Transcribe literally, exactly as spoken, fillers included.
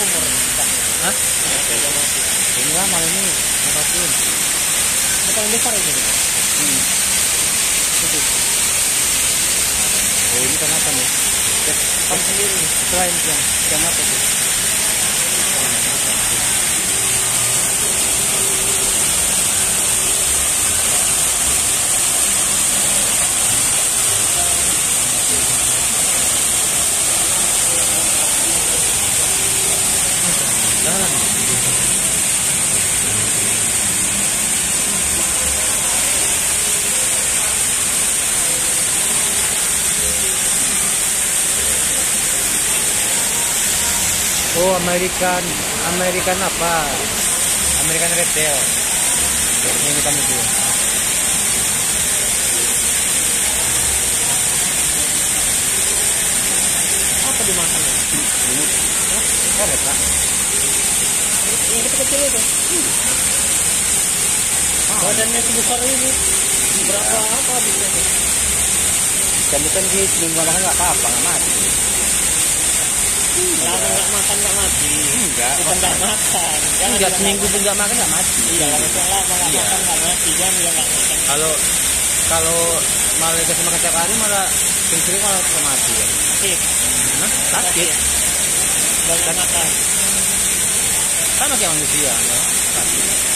umur. Hah? Ini lah malam ini ngapain? Yang paling besar itu. Hmm. Itu. Oh ini kan apa nih? Kamu sendiri. Selain yang yang apa tuh? Jangan. Oh, American American apa? American Retail. Ini kita itu. Apa dimakan ya? Lumut. Oh, Pak. Yang kecil-kecil itu. Badannya sebesar ini. Berapa apa habisnya? Ikan ikan di seminggu makan nggak apa-apa, nggak mati. Lama nggak makan nggak mati. Enggak. Bukan nggak makan. Jangan Enggak, bilang seminggu nggak pun nggak makan nggak mati. Iya, kalau yang lama nggak Iya. makan nggak mati. Jangan bilang nggak makan. Kalau kalau malah dikasih makan tiap hari malah sering-sering malah bisa mati ya. Sakit. Hah? Sakit. Banyak makan. Sama kayak manusia, ya. Sakit.